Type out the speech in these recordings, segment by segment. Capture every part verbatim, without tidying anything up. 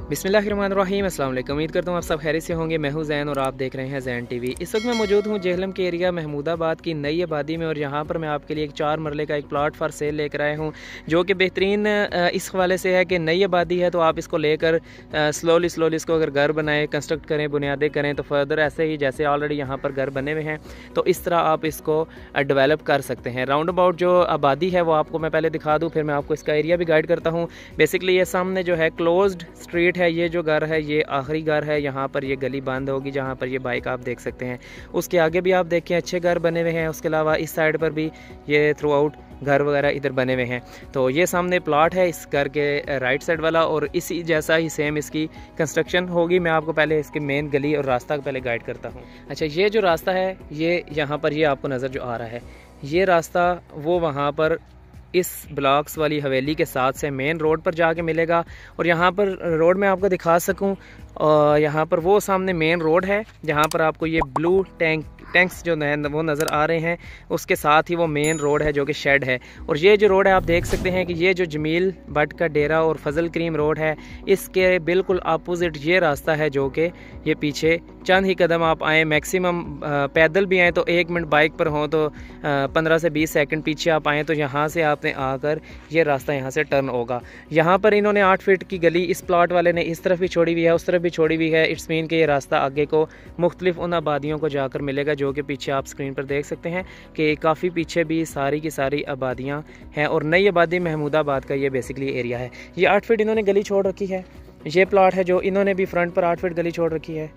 बिस्मिल्लाहिर्रहमानिर्रहीम। अस्सलाम वालेकुम। उम्मीद करता हूँ आप सब खैरियत से होंगे। मैं हूँ ज़ैन और आप देख रहे हैं ज़ैन टीवी। इस वक्त मैं मौजूद हूँ जेहलम के एरिया महमूदाबाद की नई आबादी में और यहाँ पर मैं आपके लिए एक चार मरले का एक प्लाट फॉर सेल लेकर आया हूँ, जो कि बेहतरीन इस हवाले से है कि नई आबादी है तो आप इसको लेकर स्लोली स्लोली इसको अगर घर बनाएं, कंस्ट्रक्ट करें, बुनियादें करें तो फर्दर ऐसे ही जैसे ऑलरेडी यहाँ पर घर बने हुए हैं तो इस तरह आप इसको डेवलप कर सकते हैं। राउंड अबाउट जो आबादी है वो आपको मैं पहले दिखा दूँ, फिर मैं आपको इसका एरिया भी गाइड करता हूँ। बेसिकली ये सामने जो है क्लोज्ड स्ट्रीट है, ये जो घर है ये आखिरी घर है, यहाँ पर ये गली बंद होगी जहाँ पर ये बाइक आप देख सकते हैं। उसके आगे भी आप देखें अच्छे घर बने हुए हैं, उसके अलावा इस साइड पर भी ये थ्रू आउट घर वगैरह इधर बने हुए हैं। तो ये सामने प्लॉट है इस घर के राइट साइड वाला और इसी जैसा ही सेम इसकी कंस्ट्रक्शन होगी। मैं आपको पहले इसकी मेन गली और रास्ता पहले गाइड करता हूँ। अच्छा, ये जो रास्ता है ये यहाँ पर ये आपको नज़र जो आ रहा है ये रास्ता वो वहाँ पर इस ब्लॉक्स वाली हवेली के साथ से मेन रोड पर जाके मिलेगा। और यहाँ पर रोड में आपको दिखा सकूँ, और यहाँ पर वो सामने मेन रोड है जहाँ पर आपको ये ब्लू टैंक टैंक्स जो है वो नज़र आ रहे हैं, उसके साथ ही वो मेन रोड है जो कि शेड है। और ये जो रोड है आप देख सकते हैं कि ये जो जमील भट्ट का डेरा और फजल करीम रोड है इसके बिल्कुल अपोजिट ये रास्ता है, जो कि ये पीछे चंद ही कदम आप आएँ, मैक्सिमम पैदल भी आएँ तो एक मिनट, बाइक पर हों तो पंद्रह से बीस सेकंड पीछे आप आएँ तो यहाँ से आपने आकर ये रास्ता यहाँ से टर्न होगा। यहाँ पर इन्होंने आठ फीट की गली इस प्लॉट वाले ने इस तरफ भी छोड़ी हुई है, उस तरफ भी छोड़ी हुई है। इट्स मीन कि ये रास्ता आगे को मुख्तलिफ उन आबादियों को जाकर मिलेगा, जो कि पीछे आप स्क्रीन पर देख सकते हैं कि काफ़ी पीछे भी सारी की सारी आबादियाँ हैं। और नई आबादी महमूदाबाद का ये बेसिकली एरिया है। ये आठ फीट इन्होंने गली छोड़ रखी है, ये प्लॉट है जो इन्होंने भी फ्रंट पर आठ फीट गली छोड़ रखी है।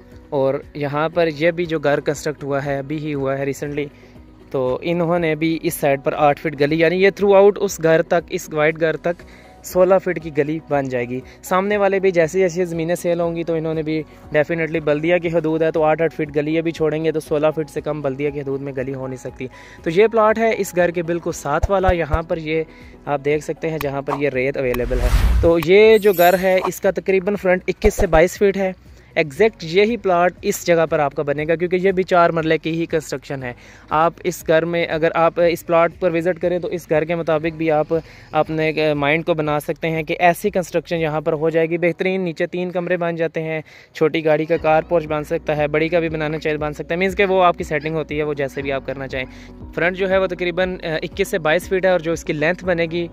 और यहाँ पर यह भी जो घर कंस्ट्रक्ट हुआ है अभी ही हुआ है रिसेंटली, तो इन्होंने भी इस साइड पर आठ फीट गली, यानी ये थ्रू आउट उस घर तक, इस वाइट घर तक सोलह फीट की गली बन जाएगी। सामने वाले भी जैसे जैसे ज़मीनें सेल होंगी तो इन्होंने भी डेफिनेटली बल्दिया की हदूद है तो आठ आठ फीट गली ये भी छोड़ेंगे तो सोलह फीट से कम बल्दिया की हदूद में गली हो नहीं सकती। तो ये प्लॉट है इस घर के बिल्कुल साथ वाला, यहाँ पर ये आप देख सकते हैं जहाँ पर ये रेत अवेलेबल है। तो ये जो घर है इसका तकरीबन फ्रंट इक्कीस से बाईस फीट है। एग्जैक्ट यही प्लाट इस जगह पर आपका बनेगा क्योंकि ये भी चार मरले की ही कंस्ट्रक्शन है। आप इस घर में अगर आप इस प्लाट पर विज़िट करें तो इस घर के मुताबिक भी आप अपने माइंड को बना सकते हैं कि ऐसी कंस्ट्रक्शन यहाँ पर हो जाएगी बेहतरीन। नीचे तीन कमरे बन जाते हैं, छोटी गाड़ी का कार पोर्च बन सकता है, बड़ी का भी बनाना चाहिए बन सकता है, मीन्स कि वो आपकी सेटिंग होती है वो जैसे भी आप करना चाहें। फ्रंट जो है वो तकरीबन इक्कीस से बाईस फीट है और जो इसकी लेंथ बनेगी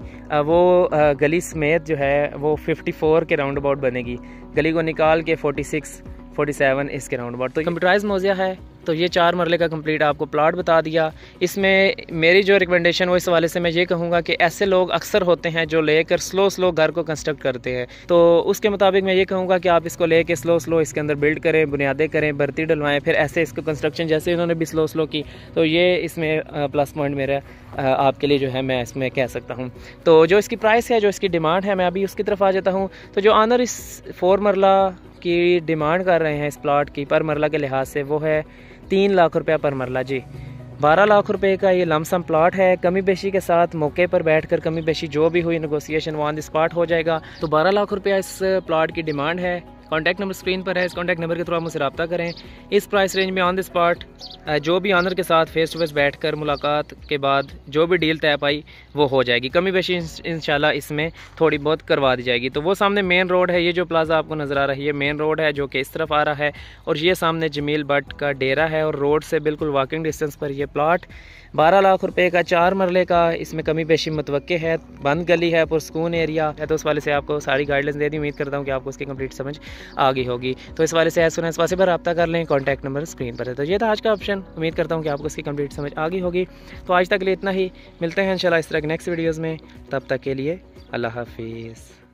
वो गली समेत जो है वो फिफ्टी फोर के राउंड अबाउट बनेगी। गली को निकाल के फोर्टी सिक्स फोर्टी सेवन इसके राउंड अबाउट। तो कंप्यूटराइज मौज़िया है। तो ये चार मरले का कंप्लीट आपको प्लॉट बता दिया। इसमें मेरी जो रिकमेंडेशन वो इस वाले से मैं ये कहूँगा कि ऐसे लोग अक्सर होते हैं जो लेकर स्लो स्लो घर को कंस्ट्रक्ट करते हैं, तो उसके मुताबिक मैं ये कहूँगा कि आप इसको लेकर स्लो स्लो इसके अंदर बिल्ड करें, बुनियादें करें, भर्ती डलवाएं, फिर ऐसे इसको कंस्ट्रक्शन जैसे इन्होंने भी स्लो स्लो की। तो ये इसमें प्लस पॉइंट मेरा आपके लिए जो है मैं इसमें कह सकता हूँ। तो जो इसकी प्राइस है, जो इसकी डिमांड है, मैं अभी उसकी तरफ आ जाता हूँ। तो जो ऑनर इस फोर मरला की डिमांड कर रहे हैं इस प्लॉट की पर मरला के लिहाज से वो है तीन लाख रुपया पर मरला। जी, बारह लाख रुपए का ये लमसम प्लॉट है। कमी बेशी के साथ मौके पर बैठकर कमी बेशी जो भी हुई नेगोशिएशन वो ऑन द स्पॉट हो जाएगा। तो बारह लाख रुपया इस प्लॉट की डिमांड है। कॉन्टैक्ट नंबर स्क्रीन पर है, इस कॉन्टैक्ट नंबर के थ्रू आप मुझसे रब्ता करें। इस प्राइस रेंज में ऑन द स्पॉट जो भी ऑनर के साथ फेस टू फेस बैठकर मुलाकात के बाद जो भी डील तय पाई वो हो जाएगी। कमी बेशी इंशाल्लाह इसमें थोड़ी बहुत करवा दी जाएगी। तो वो सामने मेन रोड है, ये जो प्लाजा आपको नज़र आ रहा है ये मेन रोड है जो कि इस तरफ आ रहा है और ये सामने जमील भट्ट का डेरा है और रोड से बिल्कुल वॉकिंग डिस्टेंस पर ये प्लाट बारह लाख रुपए का चार मरले का, इसमें कमी बेशी मुतवक्के है, बंद गली है, पुरस्कून एरिया है। तो उस वाले से आपको सारी गाइडलाइंस दे दी। उम्मीद करता हूँ कि आपको उसकी कंप्लीट समझ आ गई होगी। तो इस वाले से ऐसा इस वाले पर रब्ता कर लें, कॉन्टैक्ट नंबर स्क्रीन पर है। तो ये था आज का ऑप्शन। उम्मीद करता हूँ कि आपको उसकी कंप्लीट समझ आ गई होगी। तो आज तक के लिए इतना ही, मिलते हैं इंशाल्लाह इस तरह के नेक्स्ट वीडियोज़ में। तब तक के लिए अल्लाह हाफिज़।